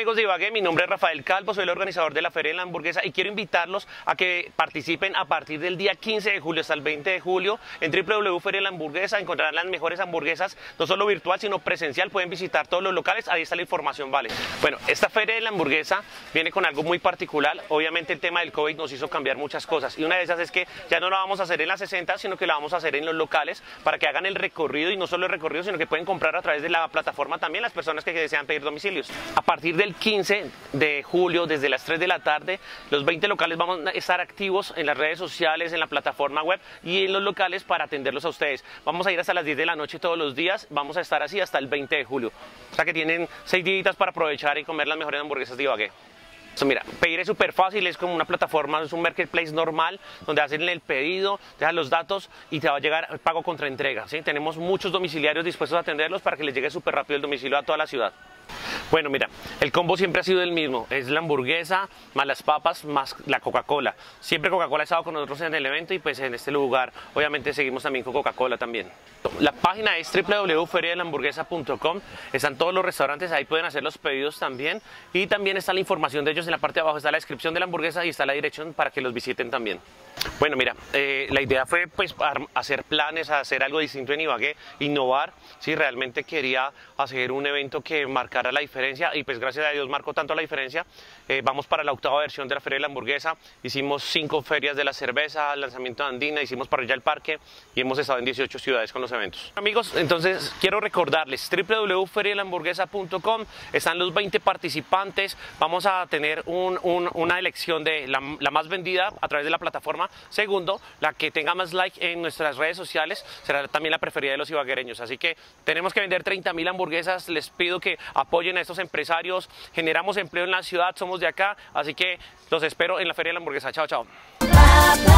amigos de Ibagué, mi nombre es Rafael Calvo, soy el organizador de la Feria de la Hamburguesa y quiero invitarlos a que participen a partir del día 15 de julio hasta el 20 de julio en www.feria de la Hamburguesa. Encontrarán las mejores hamburguesas, no solo virtual sino presencial, pueden visitar todos los locales, ahí está la información, vale. Bueno, esta Feria de la Hamburguesa viene con algo muy particular. Obviamente el tema del COVID nos hizo cambiar muchas cosas y una de esas es que ya no la vamos a hacer en la 60, sino que la vamos a hacer en los locales para que hagan el recorrido, y no solo el recorrido, sino que pueden comprar a través de la plataforma también las personas que desean pedir domicilios. A partir del 15 de julio, desde las 3 de la tarde, los 20 locales vamos a estar activos en las redes sociales, en la plataforma web y en los locales para atenderlos a ustedes. Vamos a ir hasta las 10 de la noche todos los días, vamos a estar así hasta el 20 de julio. O sea que tienen 6 días para aprovechar y comer las mejores hamburguesas de Ibagué. Mira, pedir es súper fácil, es como una plataforma, es un marketplace normal donde hacen el pedido, dejan los datos y te va a llegar pago contra entrega, ¿sí? Tenemos muchos domiciliarios dispuestos a atenderlos para que les llegue súper rápido el domicilio a toda la ciudad. Bueno, mira, el combo siempre ha sido el mismo, es la hamburguesa más las papas más la Coca-Cola. Siempre Coca-Cola ha estado con nosotros en el evento y pues en este lugar obviamente seguimos también con Coca-Cola también. La página es www.feriadelamburguesa.com, están todos los restaurantes, ahí pueden hacer los pedidos también y también está la información de ellos en la parte de abajo, está la descripción de la hamburguesa y está la dirección para que los visiten también. Bueno, mira, la idea fue pues hacer planes, hacer algo distinto en Ibagué, innovar. Sí, realmente quería hacer un evento que marcara la diferencia y pues gracias a Dios marcó tanto la diferencia. Vamos para la 8ª versión de la Feria de la Hamburguesa, hicimos 5 ferias de la cerveza, lanzamiento de Andina, hicimos parrilla al parque y hemos estado en 18 ciudades con los eventos. Amigos, entonces quiero recordarles www.feriadelamburguesa.com, están los 20 participantes, vamos a tener una elección de la más vendida a través de la plataforma. Segundo, la que tenga más like en nuestras redes sociales será también la preferida de los ibaguereños. Así que tenemos que vender 30.000 hamburguesas. Les pido que apoyen a estos empresarios. Generamos empleo en la ciudad, somos de acá. Así que los espero en la Feria de la Hamburguesa. Chao, chao.